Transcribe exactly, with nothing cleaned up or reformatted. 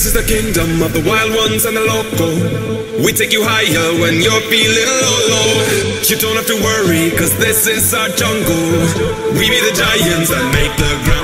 This is the kingdom of the wild ones and the local. We take you higher when you're feeling low, low. You don't have to worry, cause this is our jungle. We be the giants that make the ground